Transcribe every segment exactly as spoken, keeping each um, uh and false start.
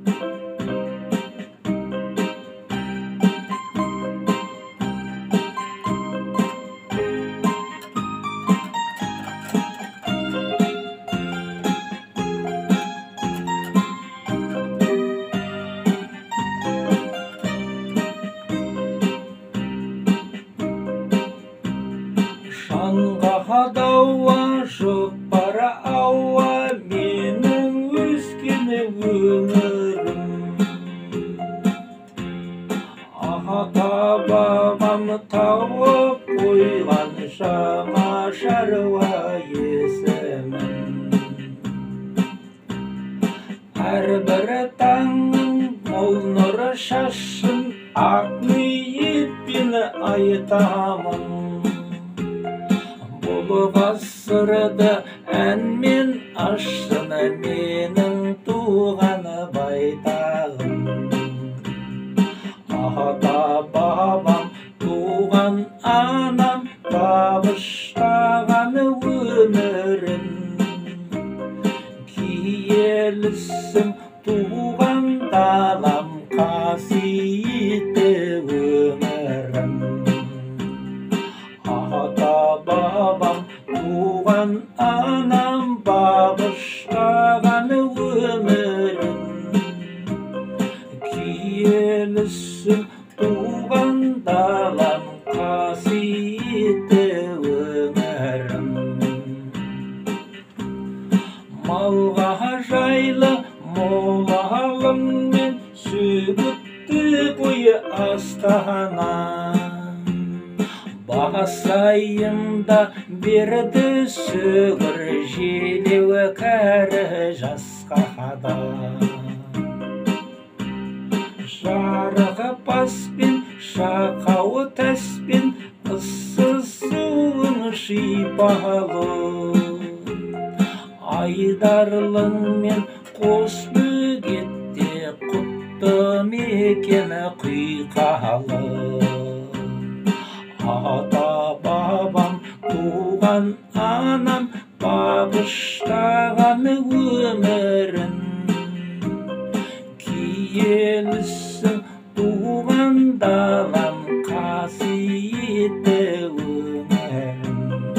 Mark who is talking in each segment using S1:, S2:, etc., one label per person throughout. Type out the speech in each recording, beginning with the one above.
S1: Шанға дауа жоқ бара ауа менің өскен өмірім. Ата бабам тауып қойған жаңа шаруа есімін. Әрбір таңның мол нұры шашын ақ ниетпен айтамын. Бұл ғасырды әнмен ашсын менің туған байтағым. Ата бабам туған анам табыштаған өмірін. Киелісім туған далам қасиетті өмірім. Ата бабам туған анам бағыштаған өмірін. Киелісім туған далам қасиетті өмірім. Малға жайлы мол алыммен сөгітті бойы астана. Басайымда берді сүгір желеуі кәрі жасқа да. Жарығы паспен, шақауы тәспен, ыссы суың шипалы. Айдарлыңмен қос бөгетте құтты мекені құйқалы. Ата бабам туған анам бағыштаған өмірін. Киелісім туған далам қасиетті өмірім.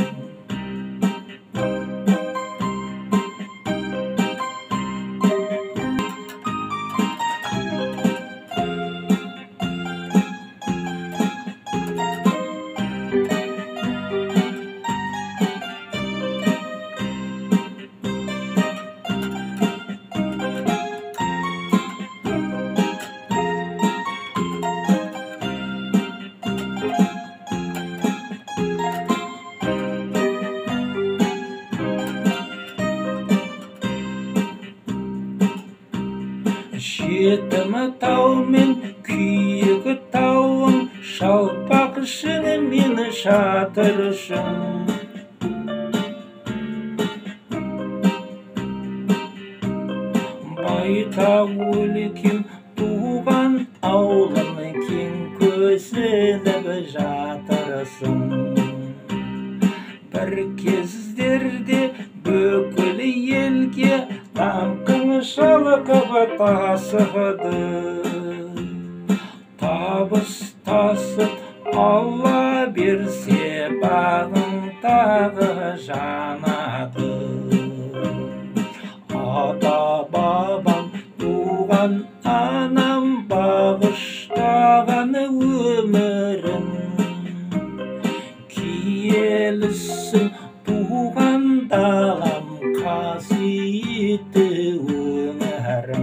S1: Жетімі тау мен күйігі тауым, шалпақ ішіні мені шатыр үшін. Байтақ өлкем туған аулым, кең көсіліп жатырсың. Бір кездерде бүкіл елге даңқың шалқып тасыды. Табыс тасып Алла берсе бағың тағы жанады. Ата бабам туған анам бағыштаған өмірін. Киелісім туған далам қасиетті өмірім.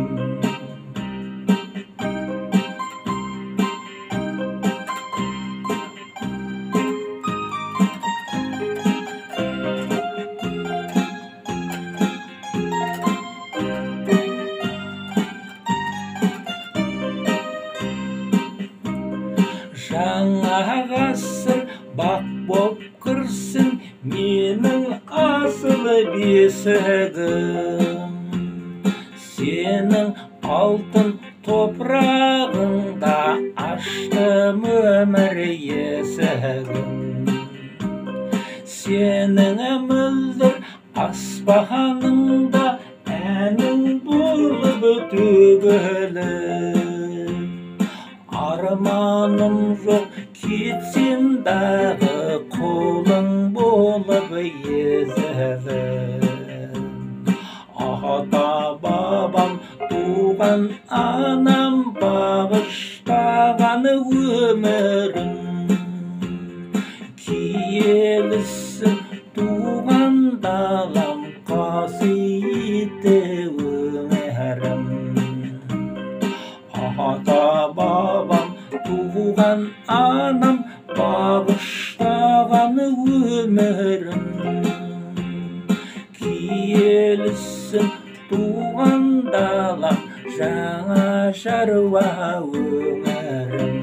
S1: Жаңа ғасыр бақ боп кірсін менің асыл бесігім. Сенің алтын топырағыңда аштым өмір есігін. Сенің мөлдір аспаныңда сенің болып төгіліп арманым жоқ кетсем дағы қолың болып езіліп ата бабам туған анам бағыштаған өмірің киелісің туған далам қасиетті өмірім ата бабам туған анам бағыштаған өмірім киелісің туған далам жаңа шаруа өңірім